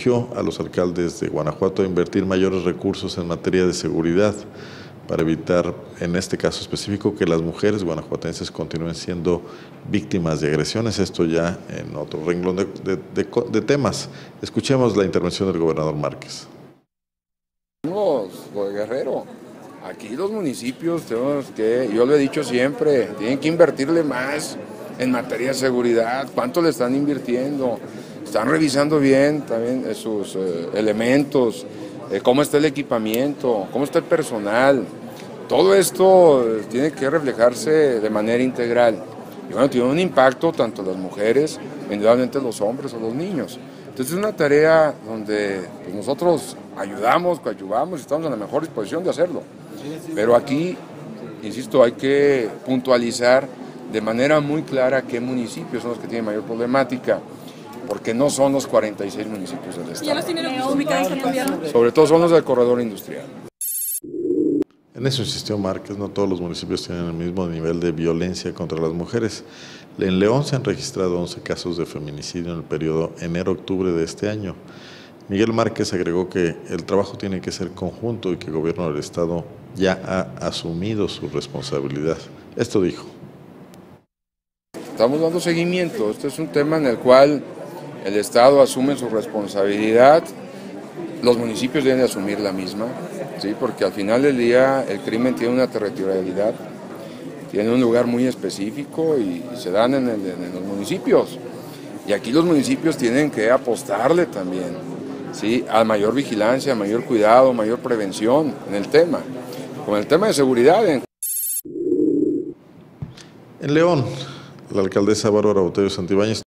urgió a los alcaldes de Guanajuato a invertir mayores recursos en materia de seguridad para evitar, en este caso específico, que las mujeres guanajuatenses continúen siendo víctimas de agresiones. Esto ya en otro renglón de temas. Escuchemos la intervención del gobernador Márquez. Lo de Guerrero, aquí los municipios tenemos que, yo lo he dicho siempre, tienen que invertirle más en materia de seguridad. ¿Cuánto le están invirtiendo? Están revisando bien también sus elementos, cómo está el equipamiento, cómo está el personal. Todo esto tiene que reflejarse de manera integral. Y bueno, tiene un impacto tanto las mujeres, indudablemente los hombres o los niños. Entonces es una tarea donde pues, nosotros ayudamos, coadyuvamos y estamos en la mejor disposición de hacerlo. Pero aquí, insisto, hay que puntualizar de manera muy clara qué municipios son los que tienen mayor problemática, porque no son los 46 municipios del estado. ¿Ya los tienen ubicados el gobierno? Sobre todo son los del corredor industrial. En eso insistió Márquez, no todos los municipios tienen el mismo nivel de violencia contra las mujeres. En León se han registrado 11 casos de feminicidio en el periodo enero-octubre de este año. Miguel Márquez agregó que el trabajo tiene que ser conjunto y que el gobierno del estado ya ha asumido su responsabilidad. Esto dijo. Estamos dando seguimiento. Este es un tema en el cual el estado asume su responsabilidad. Los municipios deben de asumir la misma, ¿sí? Porque al final del día el crimen tiene una territorialidad, tiene un lugar muy específico y se dan en los municipios. Y aquí los municipios tienen que apostarle también, ¿sí? A mayor vigilancia, a mayor cuidado, mayor prevención en el tema. Con el tema de seguridad. En León, la alcaldesa Bárbara Botello Santibáñez